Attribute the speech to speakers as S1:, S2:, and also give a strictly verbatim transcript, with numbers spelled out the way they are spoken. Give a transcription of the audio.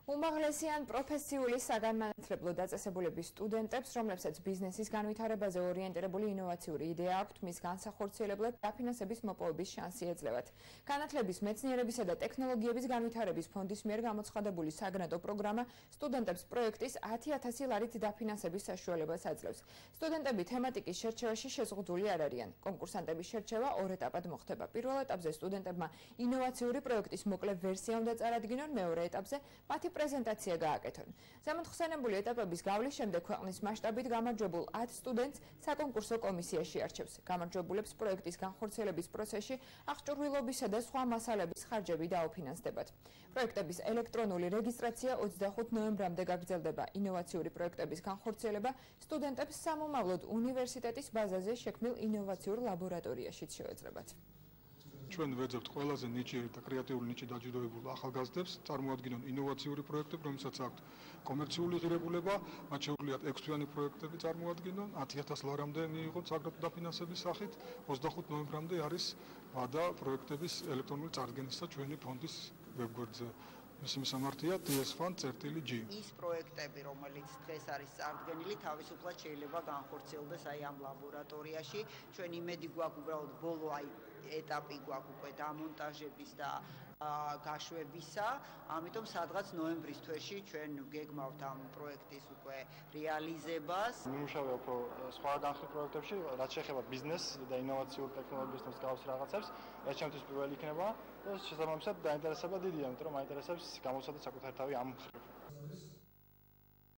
S1: უმაღლესი ან პროფესიული საგანმანათლებლო დაწესებულების სტუდენტებს, რომლებსაც ბიზნესის განვითარებაზე ორიენტირებული ინოვაციური იდეა აქვთ, მის განსახორციელებლად დაფინანსების მოპოვების შანსი ეძლევათ. განათლების, მეცნიერებისა და ტექნოლოგიების განვითარების ფონდის მიერ გამოცხადებული საგრანტო პროგრამა სტუდენტებს პროექტის ათი ათასი ლარით დაფინანსების საშუალებას აძლევს. სტუდენტები თემატიკის შერჩევაში შეზღუდული არ არიან. კონკურსანტების შერჩევა ორ ეტაპად მოხდება. პირველ ეტაპზე სტუდენტებმა ინოვაციური პროექტის მოკლე ვერსია უნდა წარადგინონ, მეორე ეტაპზე მათი პრეზენტაცია გააკეთონ. ზემოთხსენებული ეტაპების გავლის შემდეგ ქვეყნის მასშტაბით გამარჯვებულ ათ სტუდენტს საკონკურსო კომისიაში არჩევს. გამარჯვებულებს პროექტის განხორციელების პროცესში აღჭურვილობისა და სხვა მასალების ხარჯები დაუფინანსდებათ. პროექტების ელექტრონული რეგისტრაცია ოცდახუთ ნოემბრამდე გაგრძელდება. ინოვაციური პროექტების განხორციელება სტუდენტებს სამომავლოდ უნივერსიტეტის ბაზაზე შექმნილ ინოვაციურ ლაბორატორიაშიც შეეძლებათ.
S2: ჩვენ ვეძებთ ყველაზე ნიჭიერ და კრეატიული ნიჭი დაჯილდოებულ ახალგაზრდებს წარმოადგინონ ინოვაციური პროექტები, რომელსაც აქვთ კომერციული ღირებულება, მათ შეუძლიათ ექვს თვიანი პროექტები წარმოადგინონ, ათი ათას ლარამდე მიიღონ საგრანტო დაფინანსების სახით, ოცდახუთ ნოემბრამდე არის ვადა პროექტების ელექტრონული წარდგენისა ჩვენი ფონდის ვებგვერდზე. მისი მისამართია დი ეს ფან წერტილი ჯი.
S3: ის პროექტები, რომელიც დღეს არის წარდგენილი, თავისუფლად შეიძლება განხორციელდეს აი ამ ლაბორატორიაში. ჩვენ იმედი გვაქვს უბრალოდ ბოლო აი ეტაპი გვაქვს უკვე დამონტაჟების და გაშვებისა, ამიტომ სადღაც ნოემბრის თვეში ჩვენ გეგმავთ ამ პროექტის უკვე რეალიზებას.
S4: მიმუშავე უფრო სხვა განხილ პროექტებში, რაც შეეხება ბიზნესს და ინოვაციურ ტექნოლოგიებს და მსგავს რაღაცებს, ეს ჩემთვის პირველი იქნება და შესაბამისად დაინტერესება დიდია, იმიტომ რომ მაინტერესებს გამოსცადოთ საკუთარი თავი ამ მხრივ.